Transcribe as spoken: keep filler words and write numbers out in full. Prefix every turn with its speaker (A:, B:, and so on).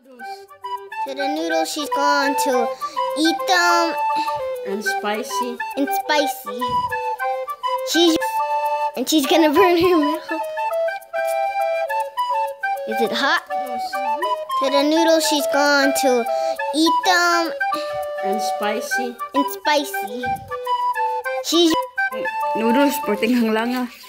A: To the noodles, she's going to eat them.
B: And spicy.
A: And spicy. She's and she's gonna burn her mouth. Is it hot? To the noodles, she's going to eat them.
B: And spicy.
A: And spicy. She's
B: Noodles, porting hanglanga.